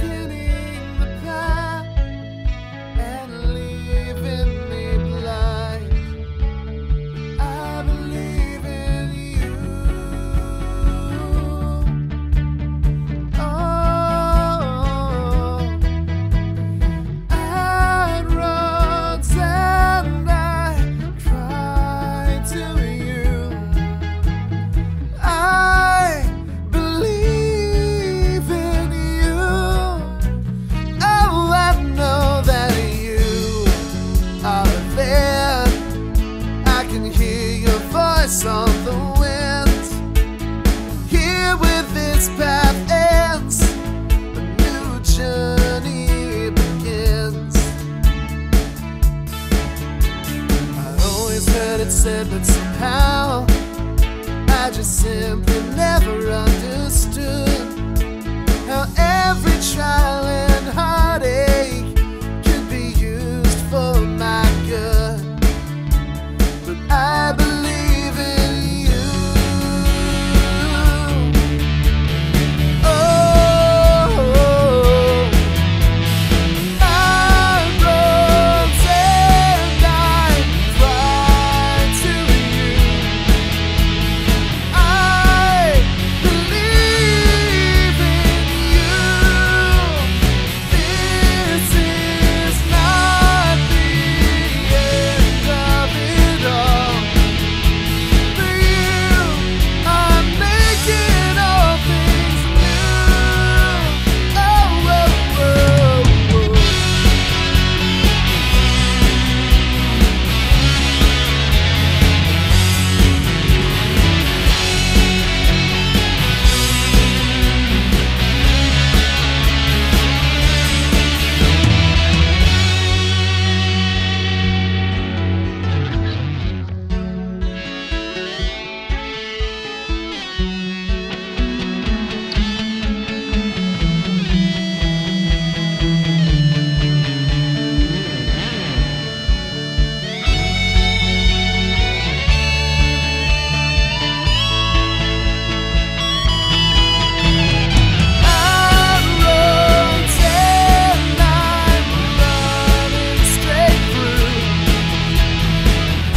pinning the path and leaving me blind. I believe in you. Oh, I'd run and I cry to you. I believe in you. Oh, I know that you are there. I can hear your voice on the wind. Here where this path ends, a new journey begins. I always heard it said, but somehow I just simply never understood how every trial and heartache could be used for my good. But I believe in you. Oh, I rose and I cried to you. I believe in you. This is not the end of it all. For you, I'm making all things new. Oh, oh, oh, oh. I'm rose and I'm running straight through. I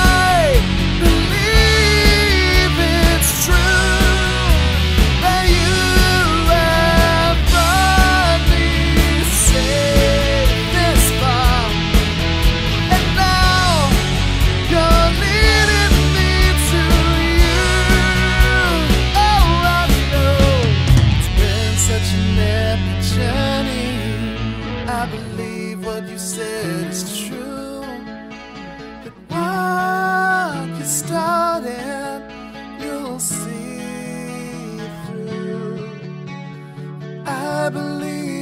believe it's true that you have brought me safe this far, and now you're leading me to you. Oh, I know it's been such an epic journey. I believe what you said is true, that what you started, you'll see through. I believe